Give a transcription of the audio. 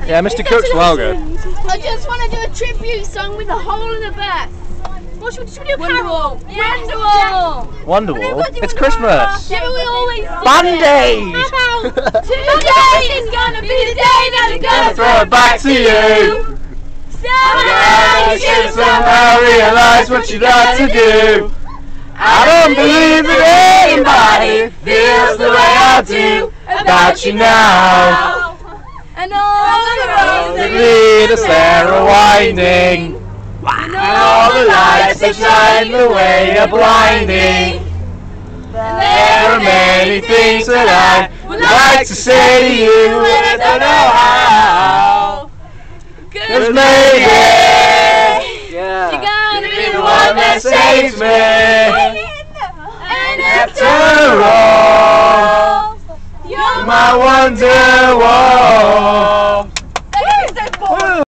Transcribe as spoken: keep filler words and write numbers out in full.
Yeah, Mister Cook's well good. I just want to do a tribute song with a hole in the back. What should we, should we do? Carol? Yes. Wonderwall? Wonderwall? It's Christmas! Yeah, but we always Band-Aid! Today is gonna be the day that we're gonna Throw it back to you! Somehow You should somehow realise what you got to do. I don't believe that anybody feels the way I do about you now. And all the roads The lead us there are winding, and all the lights that shine the way are blinding. There are many things that I would like to say to you, and I don't know how. 'Cause maybe you're gonna be the one that saves me. And after all, you're my wonder wall.